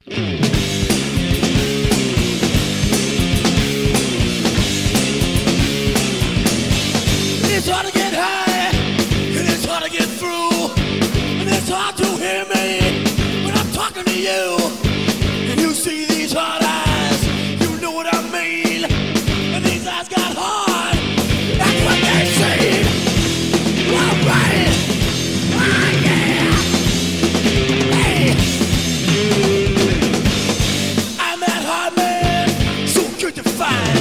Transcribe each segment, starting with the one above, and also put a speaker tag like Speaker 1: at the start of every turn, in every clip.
Speaker 1: It's hard to get high, and it's hard to get through, and it's hard to hear me when I'm talking to you. And you see these hard eyes, you know what I mean. And these eyes got hard, that's what they see. Alright, oh yeah. Hey, I'm that hard man, so good to find.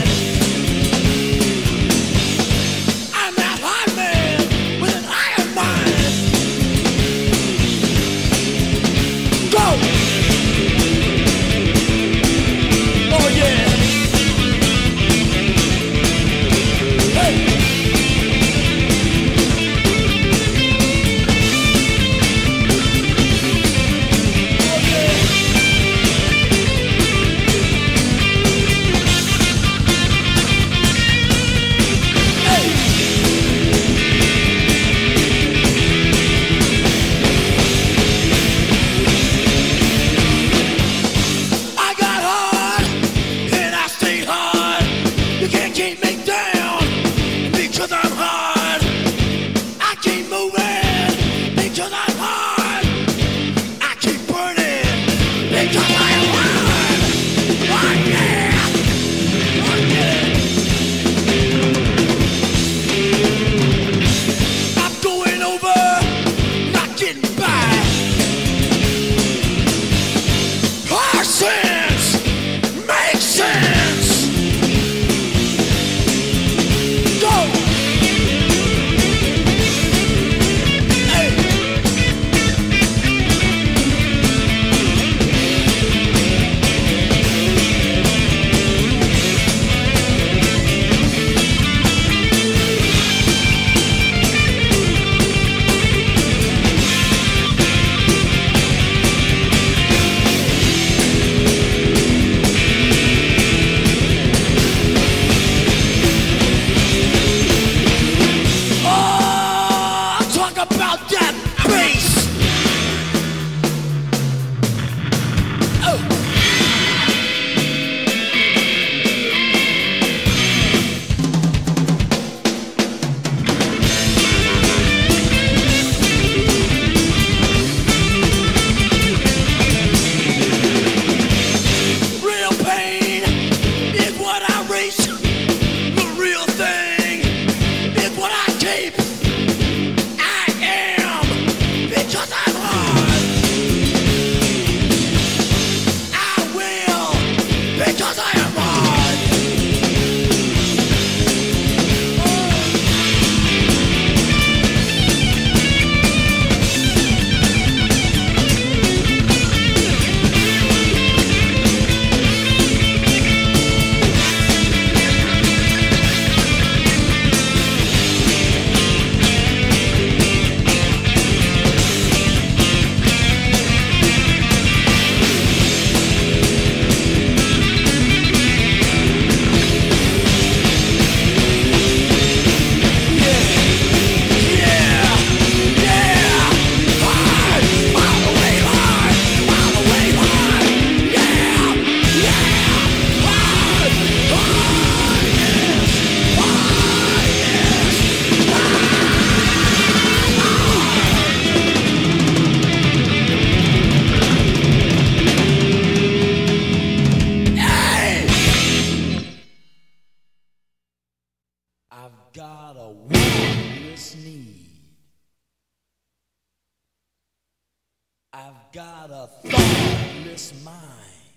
Speaker 1: I've got a thoughtless mind.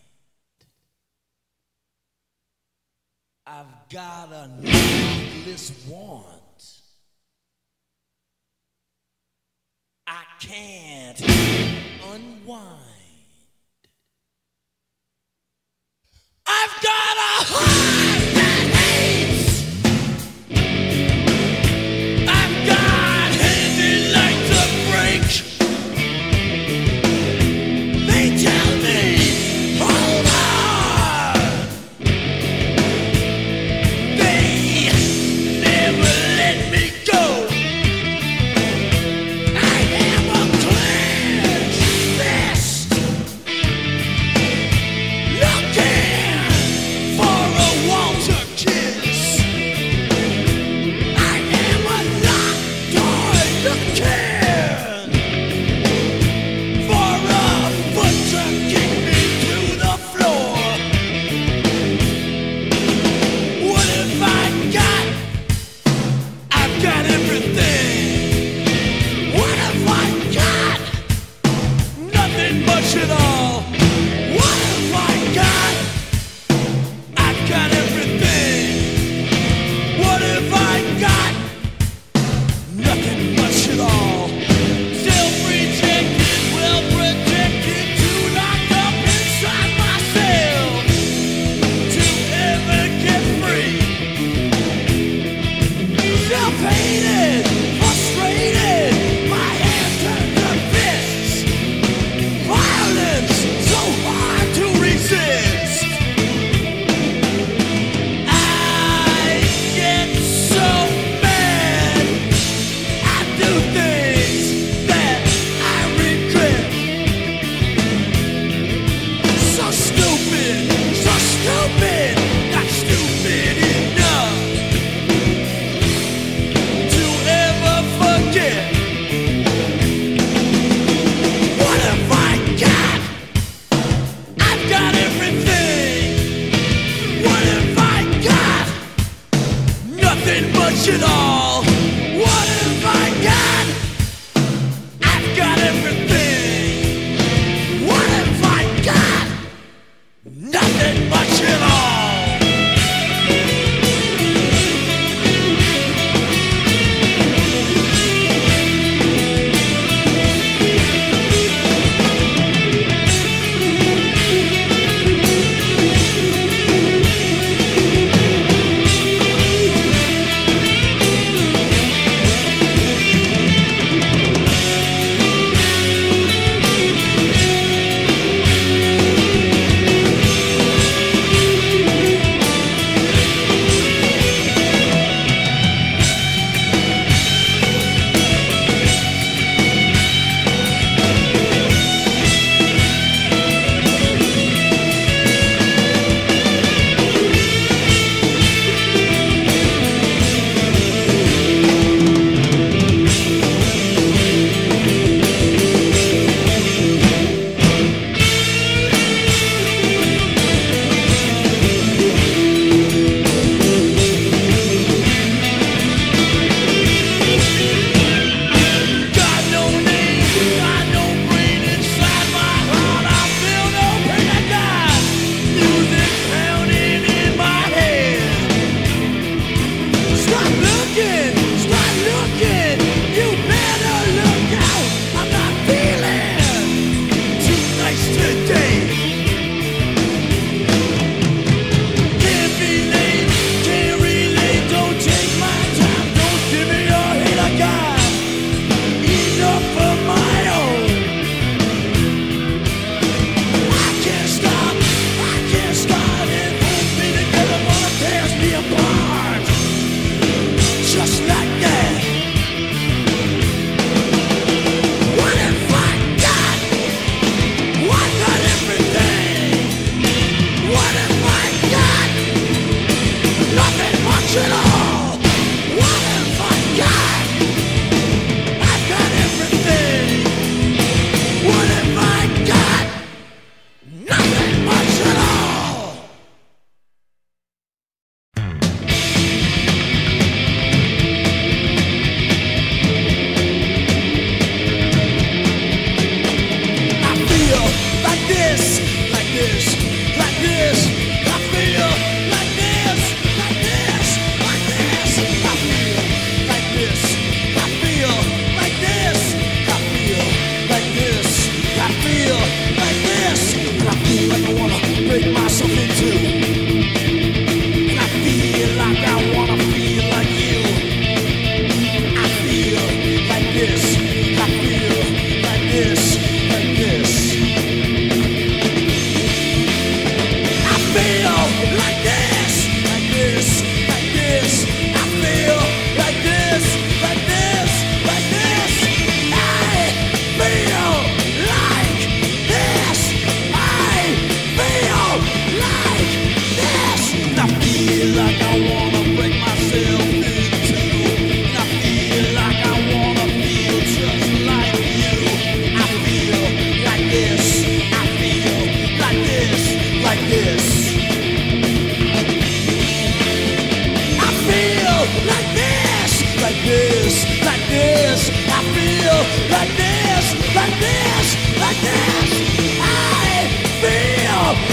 Speaker 1: I've got a needless want. I can't unwind. I've got a heart that hates. I've got handy like to break. They tell me, hold on. They never let me go. I am a clenched fist.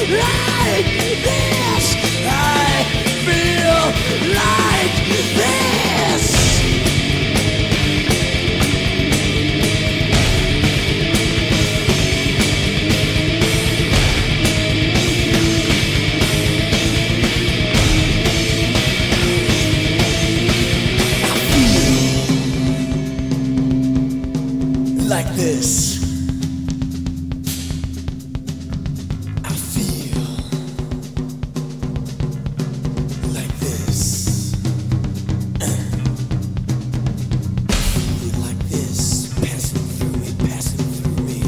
Speaker 1: like this. I feel like this. Like this. I feel like this. Feel like this, passing through me, passing through me.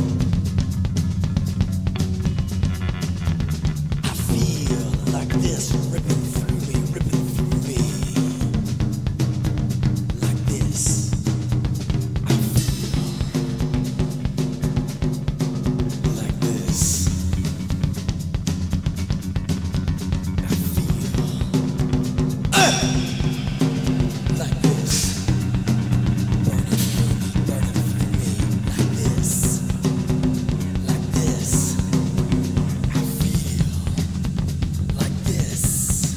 Speaker 1: I feel like this, ripping through me, ripping through me. Like this. Like this.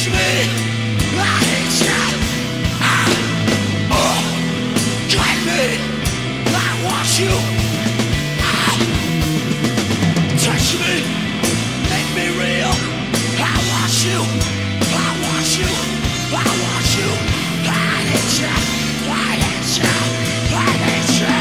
Speaker 1: touch me, I hate you. Guide me, I want you. Touch me, make me real. I want you, I want you, I want you. I hate you, I hate you, I hate you.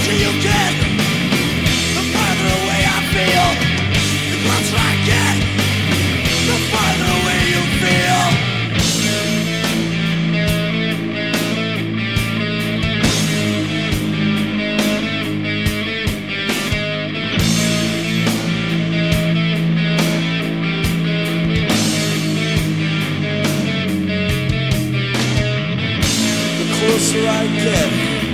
Speaker 1: closer you get, the farther away I feel. The closer I get, the farther away you feel. The closer I get,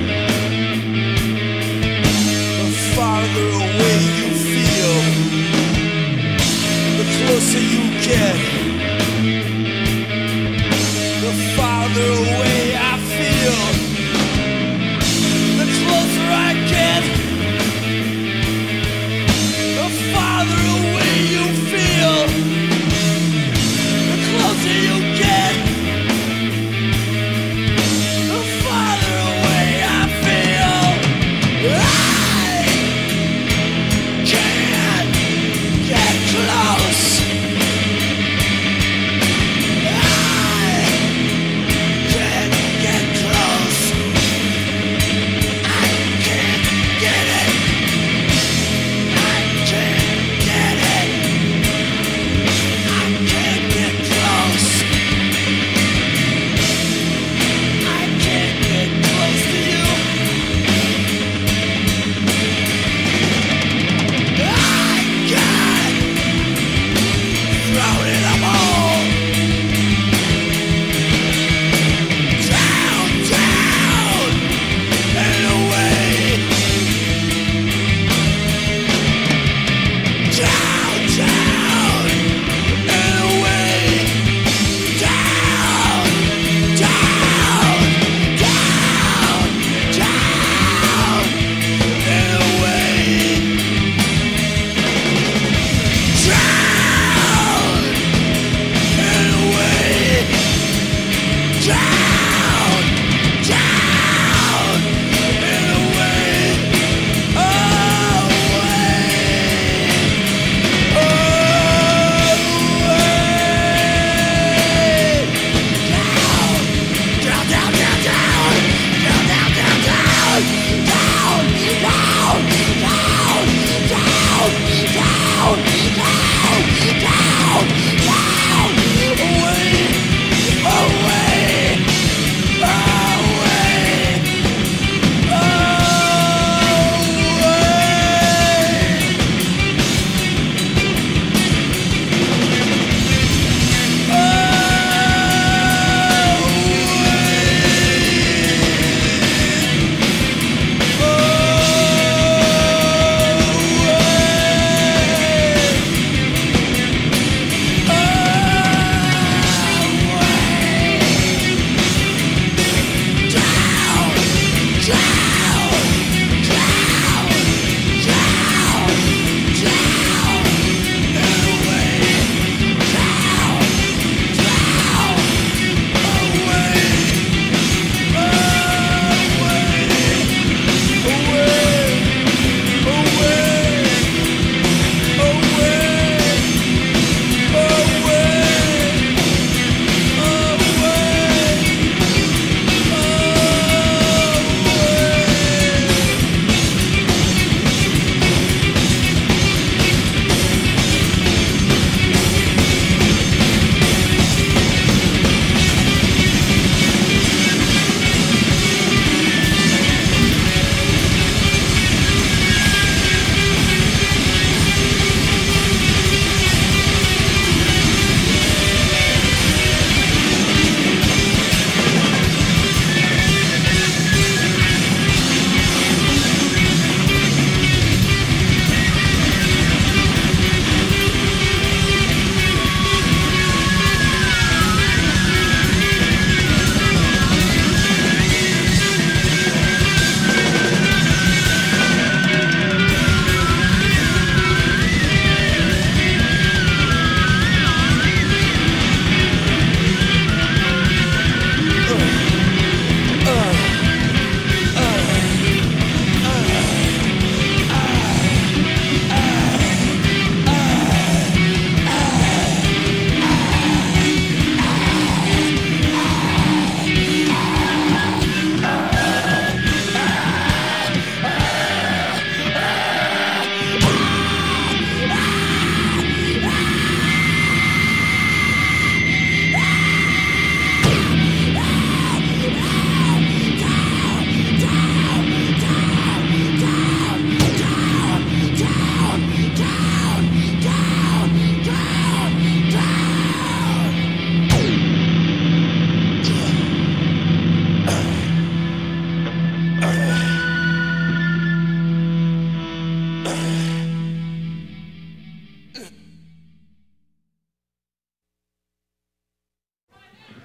Speaker 1: the farther away you feel. The closer you get, the farther away I feel. The closer I get, the farther away you feel. The closer you get, the farther away I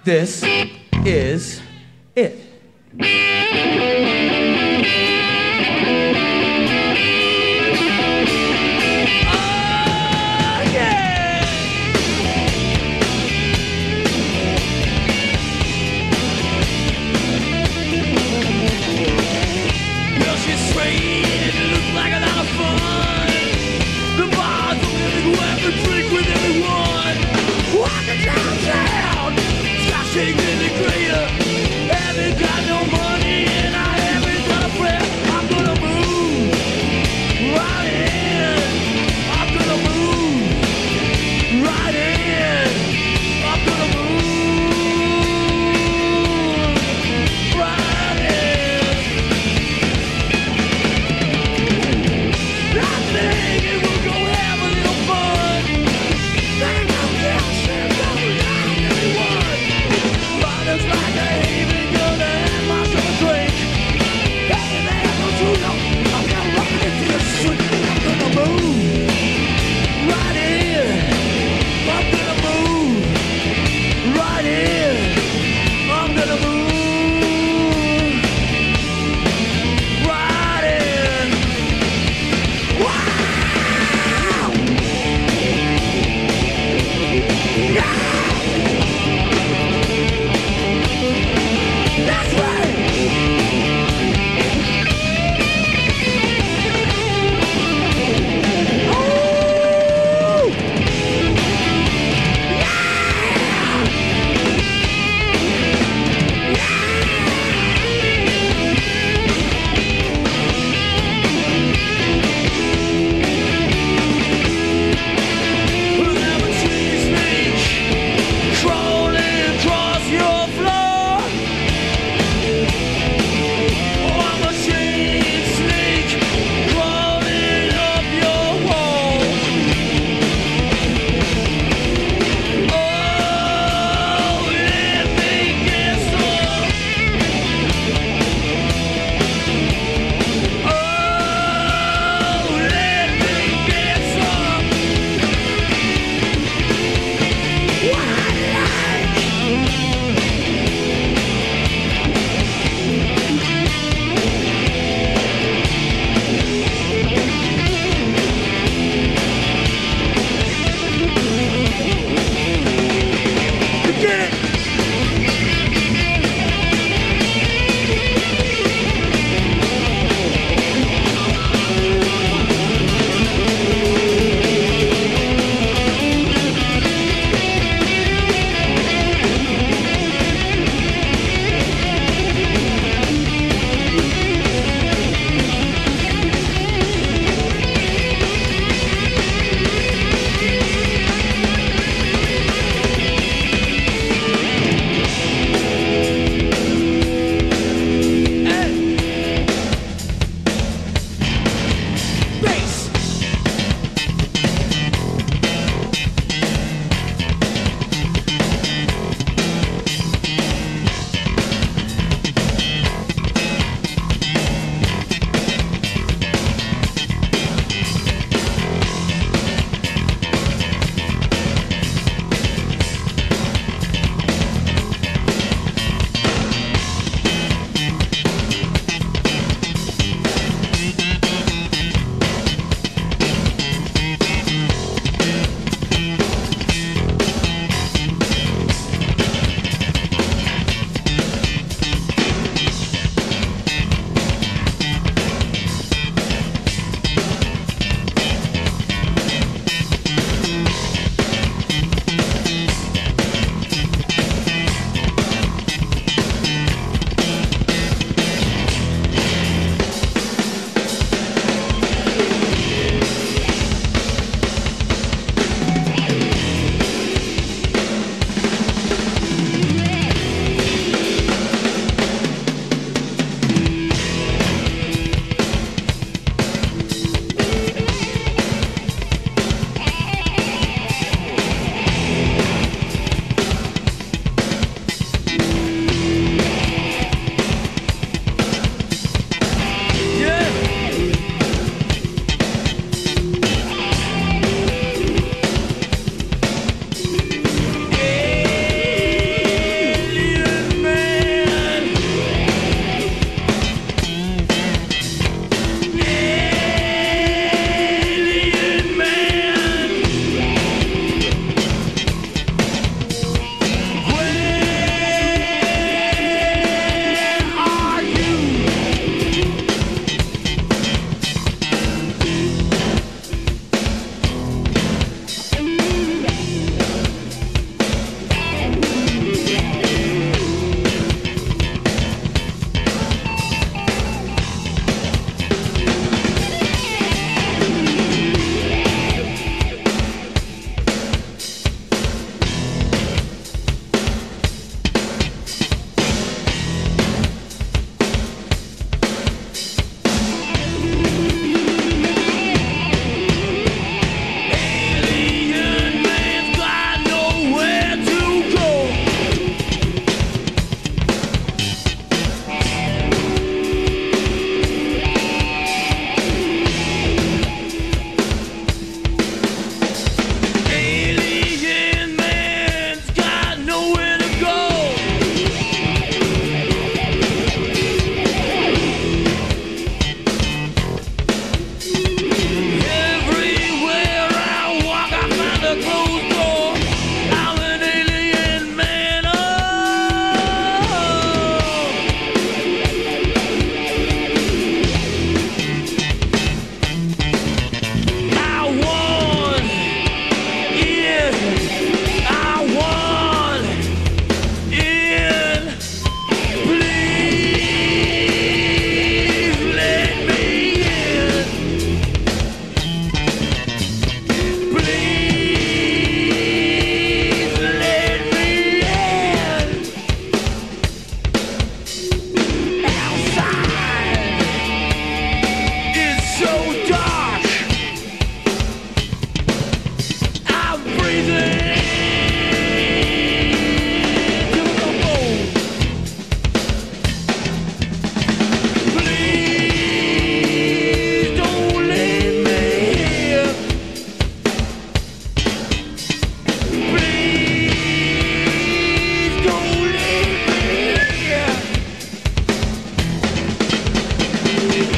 Speaker 1: This is it.
Speaker 2: Shaking in the crater, every guy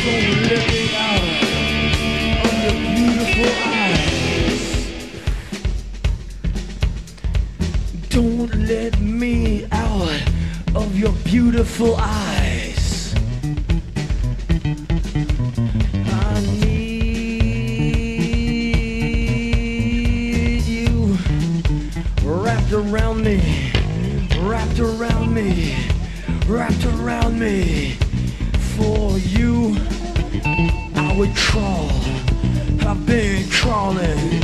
Speaker 1: Don't let me out of your beautiful eyes. Don't let me out of your beautiful eyes. I need you wrapped around me, wrapped around me, wrapped around me. For you, I would crawl. I've been crawling.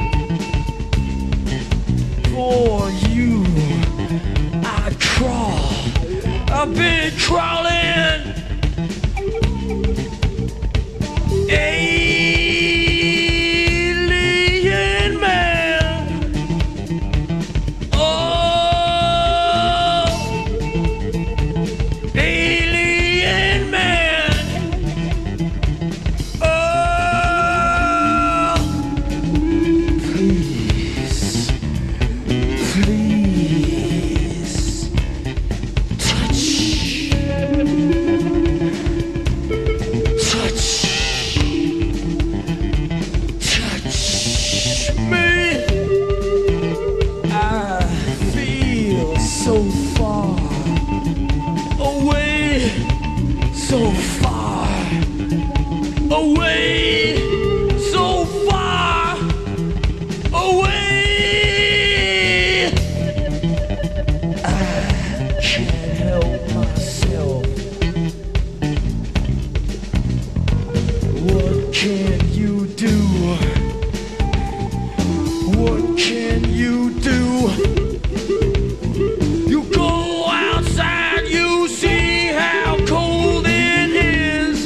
Speaker 1: For you, I'd crawl. I've been crawling. Alien man. Oh, alien man. Oh, please, please touch, touch, touch me. I feel so far away, so far away, so far away. I can't help myself. What can you do? What can you do? You go outside, you see how cold it is.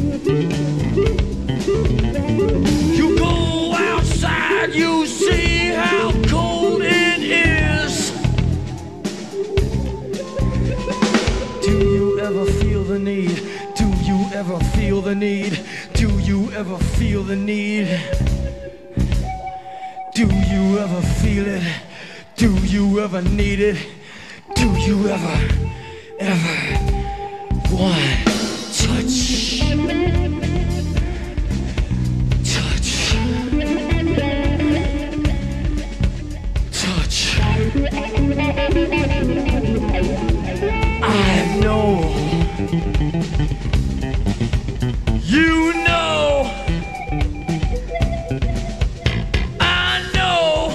Speaker 1: You go outside, you see how cold it is. Do you ever feel the need? Do you ever feel the need? Do you ever feel the need? Do you ever feel it? Do you ever need it? Do you ever want touch? Touch. Touch. I know. You know. I know.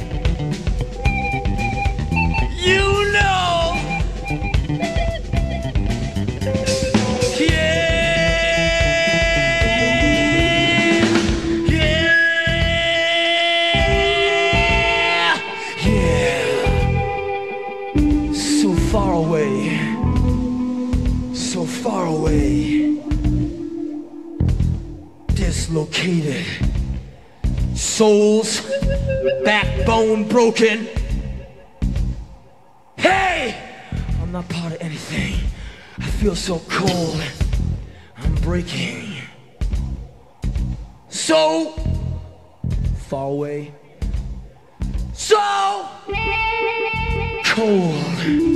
Speaker 1: You know. Yeah. Yeah. Yeah. So far away. So far away. Dislocated. Souls, backbone broken. Hey! I'm not part of anything. I feel so cold. I'm breaking. So far away. So cold.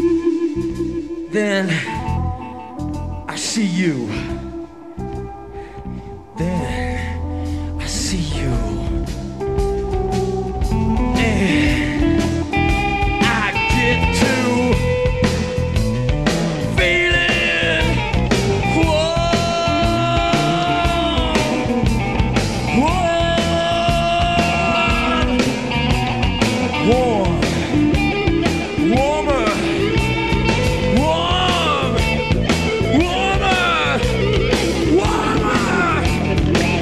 Speaker 1: Then I see you. Then I see you. And I get to feeling warm, warm, warm, warmer, warm, warmer, warmer.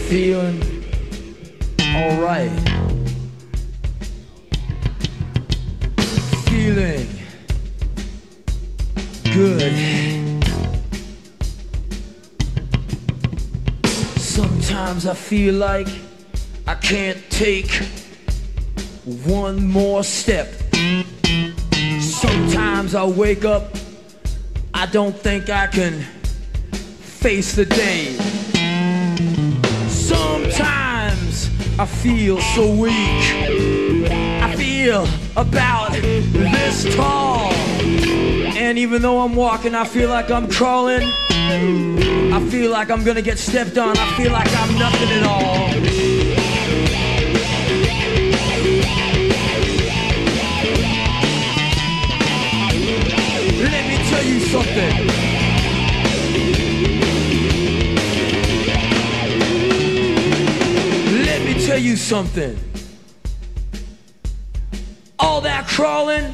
Speaker 2: feeling alright. Feeling good. Sometimes I feel like I can't take one more step. Sometimes I wake up, I don't think I can face the day. Sometimes I feel so weak. I feel about this tall. And even though I'm walking, I feel like I'm crawling. I feel like I'm gonna get stepped on. I feel like I'm nothing at all. Let me tell you something. Let me tell you something. All that crawling,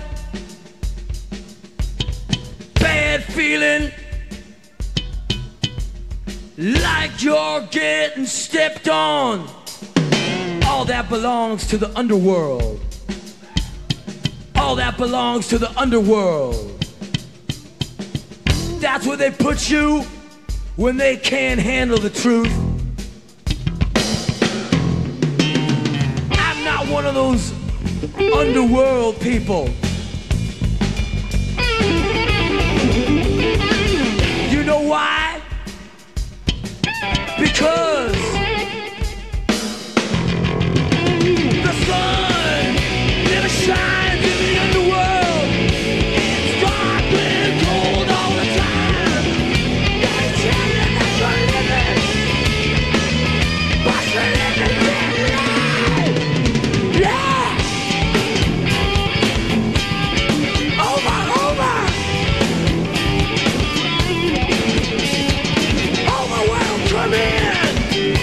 Speaker 2: bad feeling, like you're getting stepped on, all that belongs to the underworld. All that belongs to the underworld. That's where they put you when they can't handle the truth. I'm not one of those underworld people. You know why? Because the sun never shines in the underworld. It's dark and cold all the time. They tell you that you're living, but you're living that life. Yeah! Over, over! Overwhelmed, come in!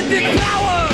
Speaker 2: It's power.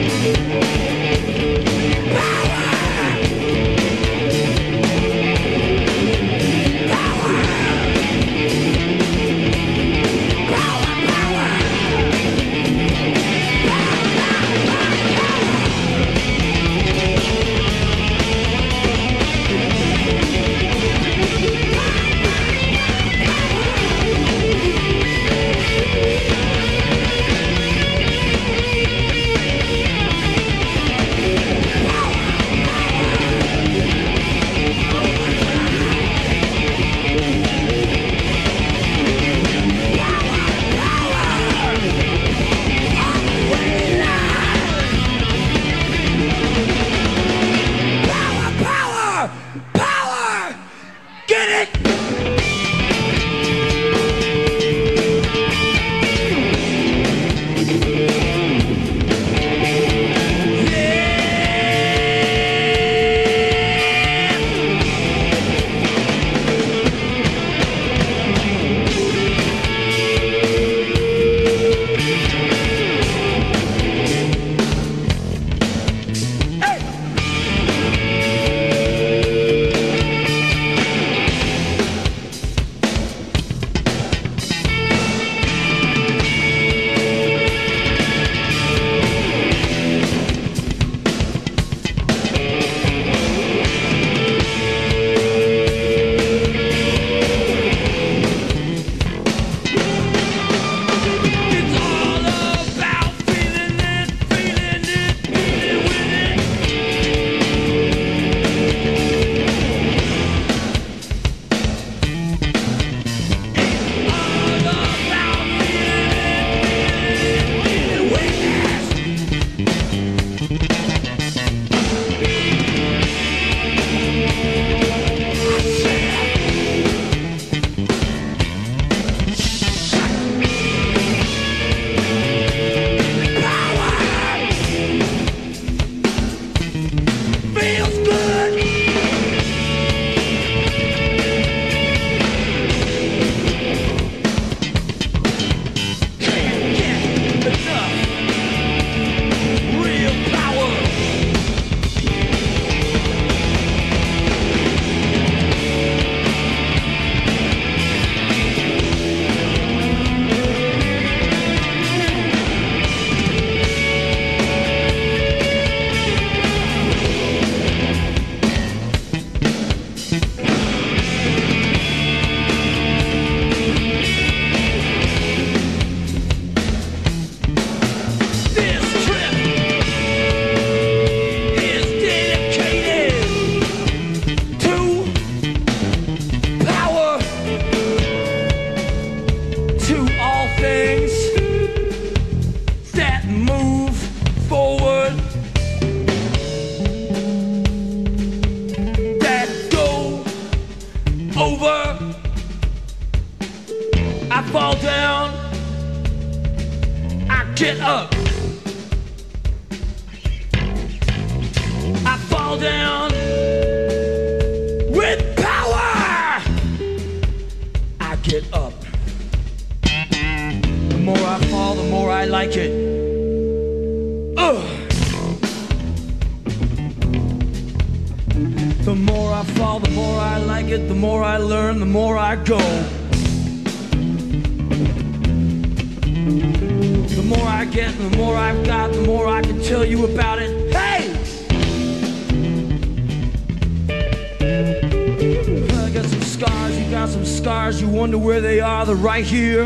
Speaker 2: Right here.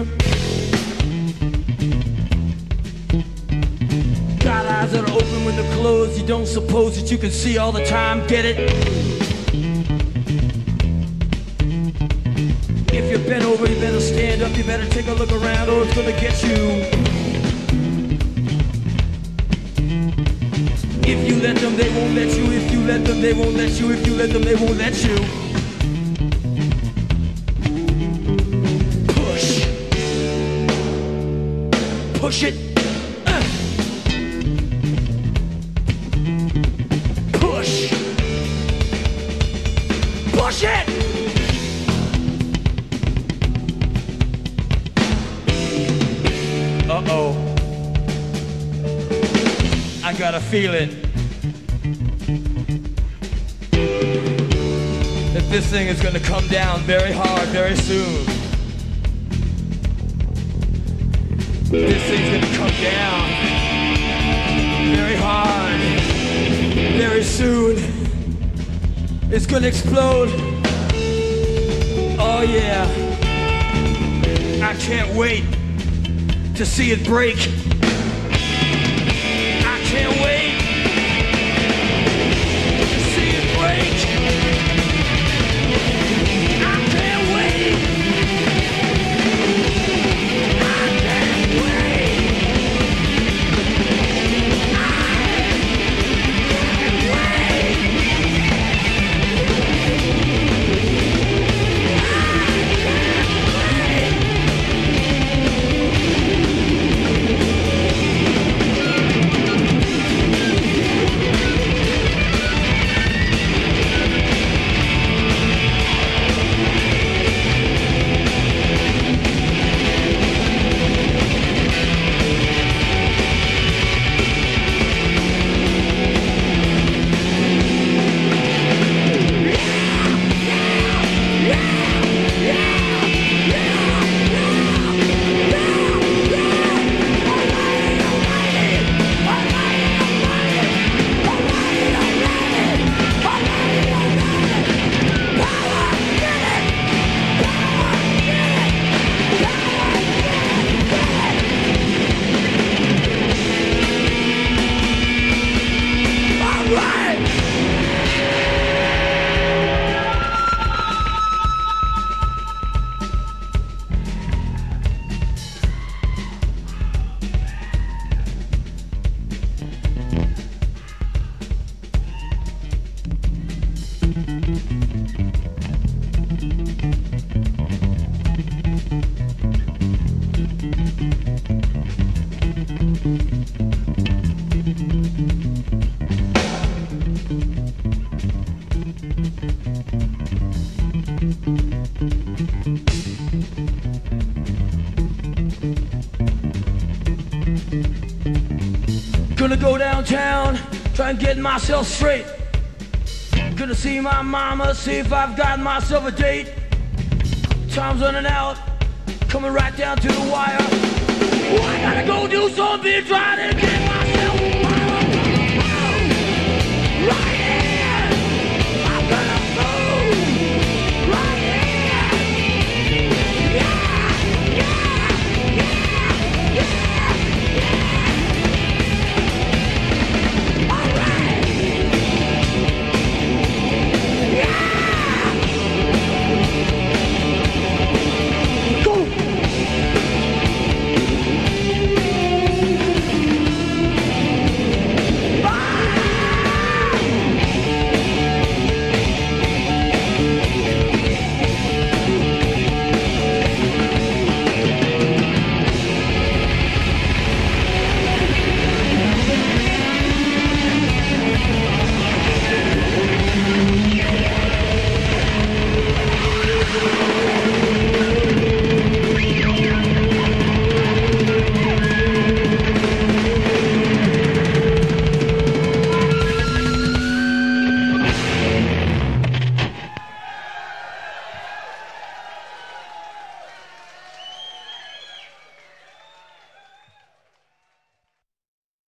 Speaker 2: Got eyes that are open when they're closed. You don't suppose that you can see all the time. Get it? If you're bent over, you better stand up. You better take a look around or it's gonna get you. If you let them, they won't let you. If you let them, they won't let you. If you let them, they won't let you. Push it. Push. Push it. Uh-oh. got a feeling that this thing is gonna come down very hard very soon. This thing's gonna come down very hard very soon. It's gonna explode. Oh yeah. I can't wait to see it break. I can't wait to see it break. I can't wait. I can't wait. I can't wait. Gonna go downtown, try and get myself straight. Gonna see my mama, see if I've got myself a date. Time's running out, coming right down to the wire. Oh, I gotta go do something, trying to